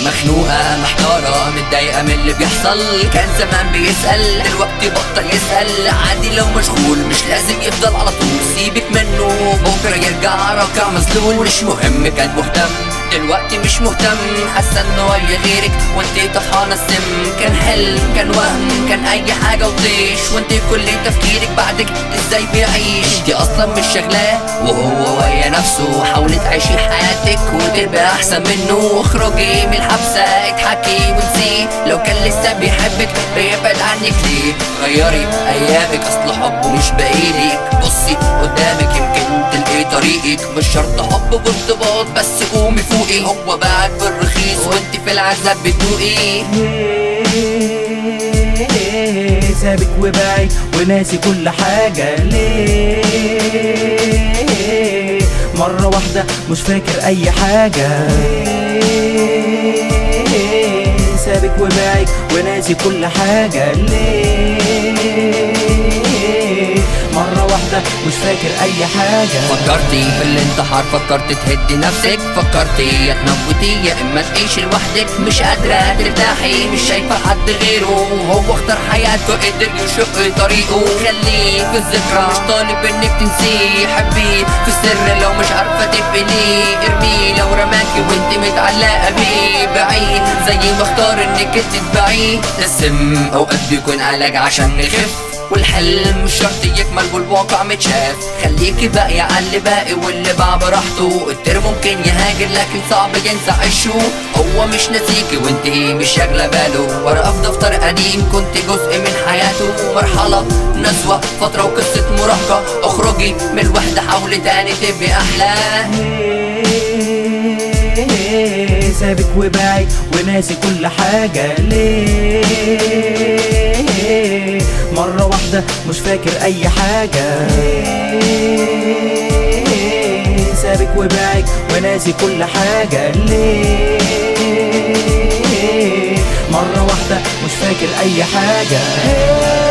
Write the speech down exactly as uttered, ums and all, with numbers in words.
مخنوقة محتارة متضايقة من اللي بيحصل، كان زمان بيسأل دلوقتي بطل يسأل. عادي لو مشغول مش لازم يفضل على طول، سيبك منه بكرة يرجع ركع مذلول. مش مهم كان مهتم دلوقتي مش مهتم، حاسة انه ويا غيرك وانتي طفحانة السم. كان حلم كان وهم كان اي حاجة وطيش، وانتي كل تفكيرك بعدك ازاي بيعيش. انتي اصلا مش شغلاه وهو ويا نفسه، حاولي تعيشي حياتك وتبقى احسن منه. اخرجي من الحبسة اضحكي ونسيه، لو كان لسه بيحبك بيبعد عنك ليه؟ غيري ايامك اصل حبه مش باقيلك، بصي قدامك يمكن تلقي طريقك. مش شرط حب وارتباط بس قومي فوقي، هو باعك بالرخيص وانت في العذاب بتدوقي. سابك وباعي وناسي كل حاجة ليه؟ مرة واحدة مش فاكر أي حاجة. سابك وباعي وناسي كل حاجة ليه؟ مرة واحدة مش فاكر أي حاجة. فكرتي في الانتحار، فكرت تهدي نفسك، فكرتي يا تموتي يا إما تعيشي لوحدك. مش قادرة ترتاحي مش شايفة حد غيره، هو اختار حياته قدر يشق طريقه. خليه في الذكرى مش طالب إنك تنسيه، حبيه في السر لو مش عارفة تقبليه. ارميه لو رماكي وانت متعلقة بيه، بعيد زي ما اختار إنك تتبعيه. ده السم أوقات بيكون علاج عشان نخف، والحلم مش شرط يكمل والواقع متشاف. خليكي باقي على اللي باقي واللي باع براحته. التر ممكن يهاجر لكن صعب ينسى عشه، هو مش ناسيكي وانتي مش شاغله باله. ورقه في دفتر قديم كنت جزء من حياته، مرحله نزوه فتره وقصه مراهقه. اخرجي من الوحده حاولي تاني تبقي احلى. سابك وباعي وناسي كل حاجة ليه؟ مرة واحدة مش فاكر أي حاجة. سابك وباعي وناسي كل حاجة ليه؟ مرة واحدة مش فاكر أي حاجة.